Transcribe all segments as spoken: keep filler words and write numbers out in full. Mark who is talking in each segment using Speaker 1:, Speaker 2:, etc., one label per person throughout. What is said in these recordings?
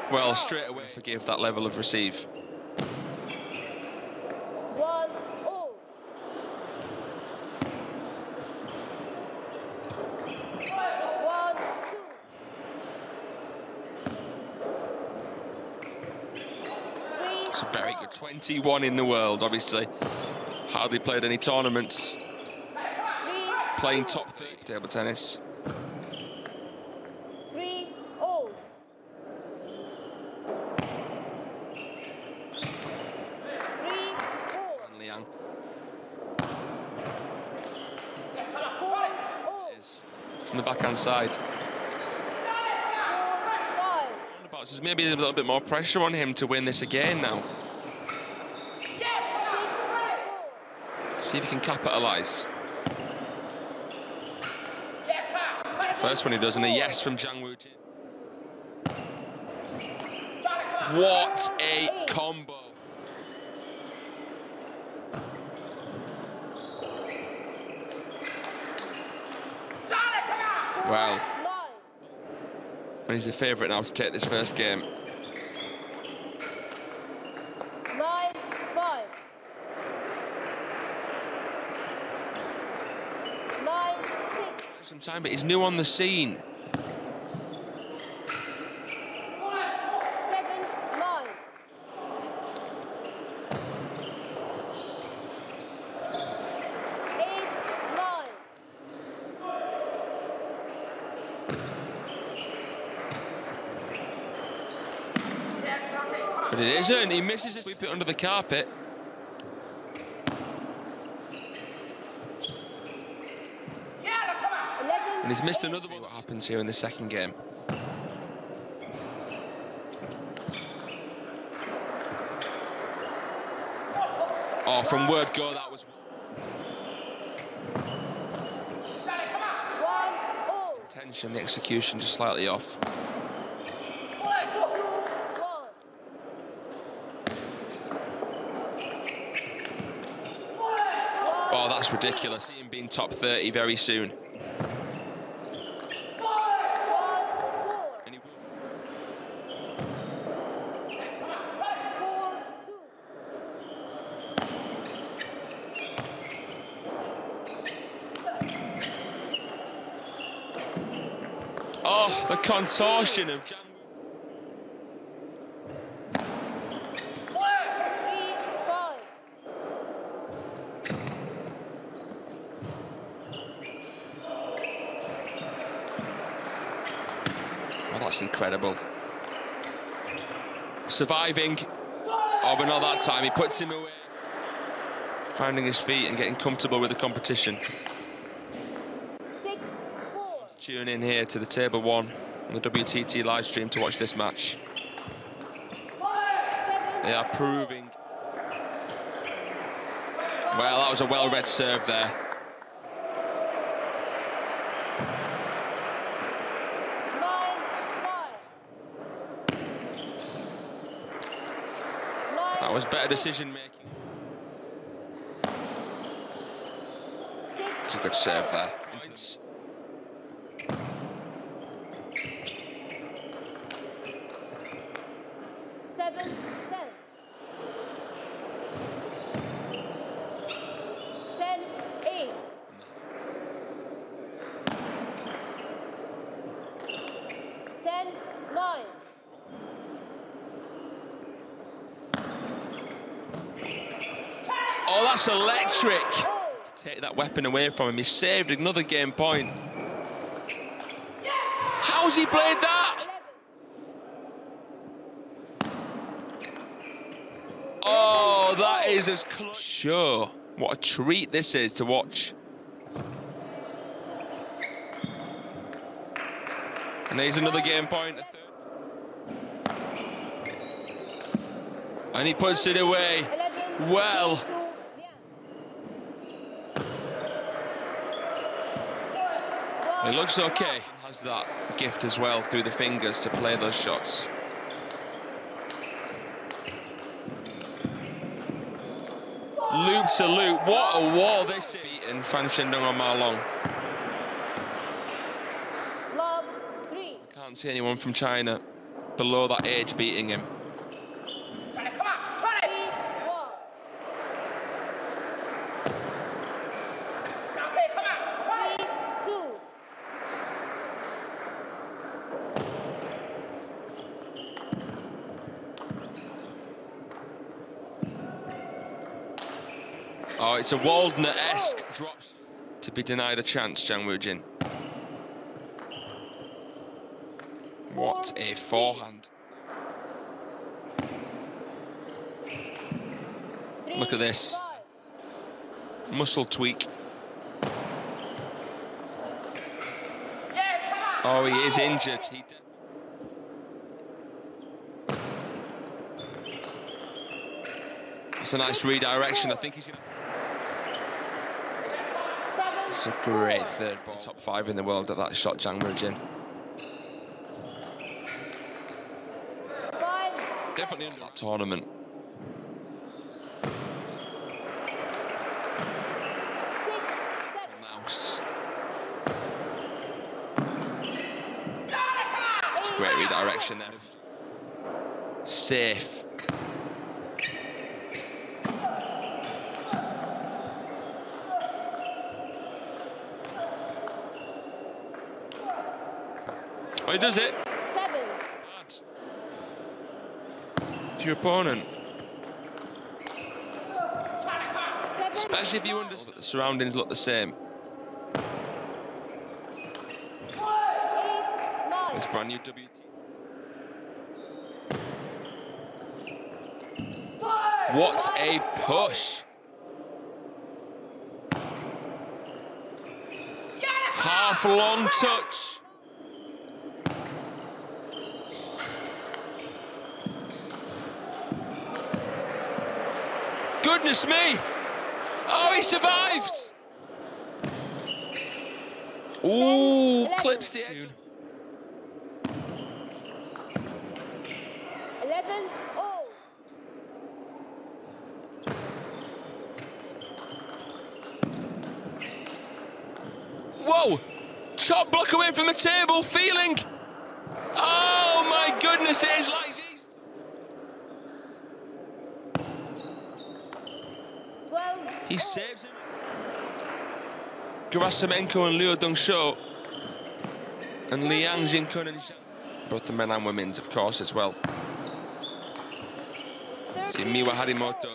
Speaker 1: Well, straight away forgive that level of receive.
Speaker 2: One, oh. One, two. Three,
Speaker 1: It's a very good twenty-one in the world, obviously. Hardly played any tournaments.
Speaker 2: three,
Speaker 1: Playing top thirty table tennis.
Speaker 2: three, oh. Three, four.
Speaker 1: And Liang
Speaker 2: Four, oh.
Speaker 1: is from the backhand side.
Speaker 2: Four, five.
Speaker 1: There's maybe a little bit more pressure on him to win this again now.
Speaker 2: Six, four.
Speaker 1: See if he can capitalise. First one he does, and a yes from Zhang Wujin. What a combo. Well, and he's the favourite now to take this first game.
Speaker 2: Nine, five. Nine, six.
Speaker 1: Some time, but he's new on the scene.
Speaker 2: Seven, nine. Eight, nine.
Speaker 1: But it isn't. He misses it. Sweep it under the carpet.
Speaker 2: Eleven.
Speaker 1: And he's missed another one. What happens here in the second game? Oh, from word go, that was
Speaker 2: One, oh.
Speaker 1: tension. The execution just slightly off.
Speaker 2: Two, one.
Speaker 1: Oh, that's ridiculous. See him being top thirty very soon.
Speaker 2: One, four.
Speaker 1: And he-
Speaker 2: Four, two.
Speaker 1: Oh, the contortion of Zhang.
Speaker 2: Three, five.
Speaker 1: Oh, that's incredible. Surviving. Oh, but not that time. He puts him away. Finding his feet and getting comfortable with the competition.
Speaker 2: Six, four.
Speaker 1: Tune in here to the Table One on the W T T live stream to watch this match.
Speaker 2: Seven,
Speaker 1: They are proving. Well, that was a well-read serve there.
Speaker 2: nine, five. Nine,
Speaker 1: That was better decision making.
Speaker 2: six,
Speaker 1: It's a good serve there.
Speaker 2: seven, ten. Ten, eight. Ten, nine.
Speaker 1: Oh, that's electric.
Speaker 2: Oh.
Speaker 1: Take that weapon away from him. He saved another game point. How's he played that? Oh, that is as close. Sure. What a treat this is to watch. And there's another game point. A third. And he puts it away.
Speaker 2: eleven,
Speaker 1: Well.
Speaker 2: two,
Speaker 1: He looks okay. Has that gift as well through the fingers to play those shots. Loop to loop. What a wall this is. And Fan Shendong on Ma Long.
Speaker 2: Love, three.
Speaker 1: Can't see anyone from China. below that age beating him. Oh, it's a Waldner-esque drop to be denied a chance, Jang Woo-jin. What a forehand. Look at this. Muscle tweak. Oh, he is injured. He It's a nice redirection. I think he's going to... It's a great third ball. Top five in the world at that shot, Jang Woo-jin. Definitely under that tournament. Mouse. It's a great redirection there. Safe. Oh, he does it.
Speaker 2: Seven.
Speaker 1: Bad. To your opponent.
Speaker 2: Seven.
Speaker 1: Especially if you understand that the surroundings look the same.
Speaker 2: Eight, nine.
Speaker 1: It's brand new W T. What a push. Half long touch. Goodness me! Oh, he survives! Ooh, clips the edge.
Speaker 2: Eleven, oh.
Speaker 1: Whoa! Shot block away from the table, feeling. Oh my goodness, it is like this.
Speaker 2: Twelve.
Speaker 1: He saves it. Gerasimenko and Liu Dongshou and Liang Jinkun and both the men and women's, of course, as well. See Miwa Harimoto.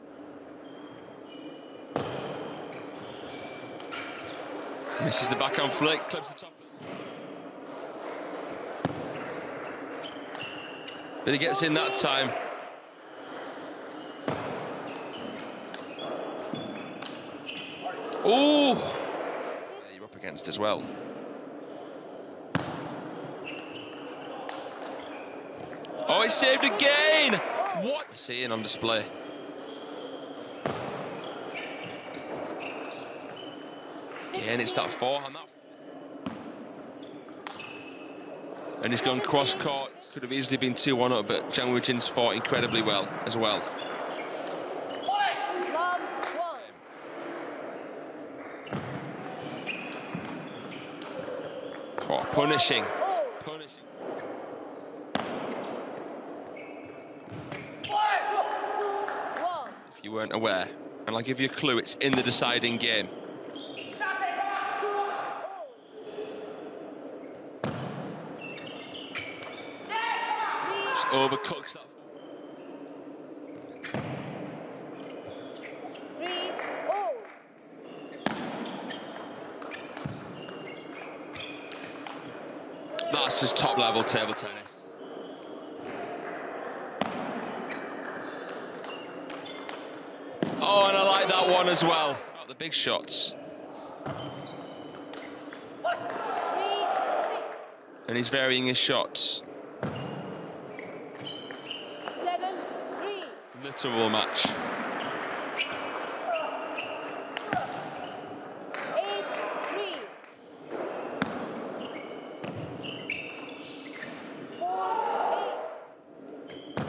Speaker 1: Misses the backhand flick, clips the top. But he gets in that time. Ooh! You're up against as well. Oh, he saved again! What? Seeing on display. Again, it's that forehand. That and he's gone cross court. Could have easily been two one up, but Jang Woo-jin's fought incredibly well as well. Oh, punishing. Punishing. If you weren't aware, and I'll give you a clue, it's in the deciding game. Just overcooks that.
Speaker 2: Three, oh.
Speaker 1: That's just top level table tennis. Oh, and I like that one as well. About the big shots.
Speaker 2: Three,
Speaker 1: And he's varying his shots.
Speaker 2: seven, three.
Speaker 1: Literal match.
Speaker 2: Eight, three. Four, eight.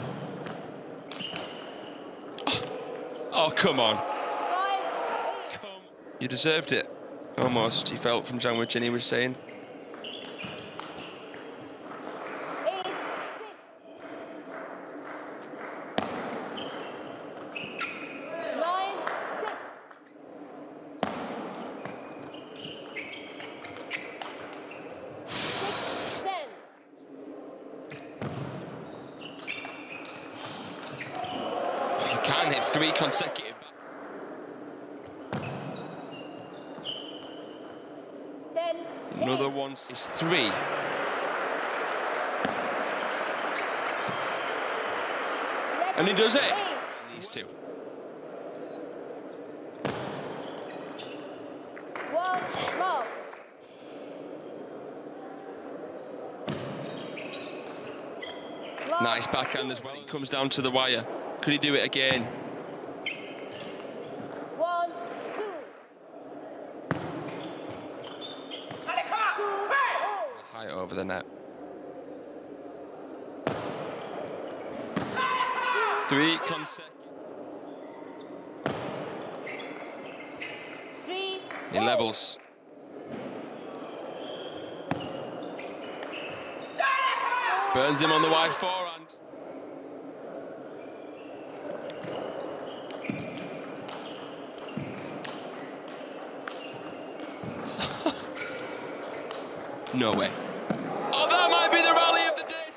Speaker 1: Oh, come on.
Speaker 2: Five, eight.
Speaker 1: Come. You deserved it. Almost, he felt from Jang Woo-jin, he was saying.
Speaker 2: Eight, six.
Speaker 1: three consecutive.
Speaker 2: ten,
Speaker 1: Another
Speaker 2: eight.
Speaker 1: one is three. And he does it.
Speaker 2: Eight.
Speaker 1: These two.
Speaker 2: One, mark. One,
Speaker 1: Nice backhand as well. He comes down to the wire. Could he do it again?
Speaker 2: one, two. Two, oh.
Speaker 1: High over the net. Three consecutive.
Speaker 2: Three,
Speaker 1: He
Speaker 2: oh.
Speaker 1: levels. Burns him on the wide forehand. No way. Oh, that might be the rally of the day.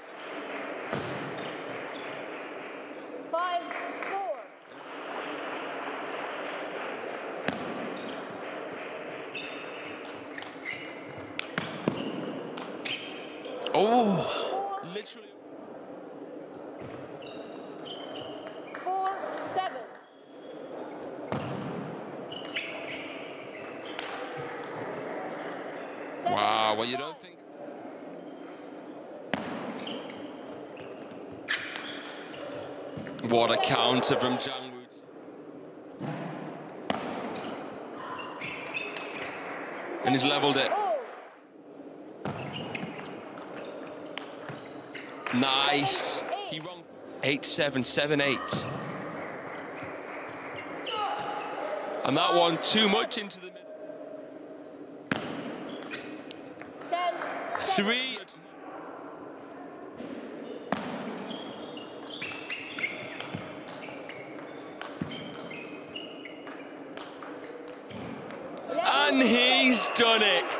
Speaker 2: Five, four.
Speaker 1: Oh,
Speaker 2: Four,
Speaker 1: literally.
Speaker 2: four, seven. Seven,
Speaker 1: Wow, well, you
Speaker 2: five.
Speaker 1: don't think. What a counter from Jang Woo. And he's leveled it.
Speaker 2: Oh.
Speaker 1: Nice. He wrong. Eight, seven, seven, eight. And that one too much into the middle.
Speaker 2: Ten, seven.
Speaker 1: Three.
Speaker 2: Eleven,
Speaker 1: And he's done it.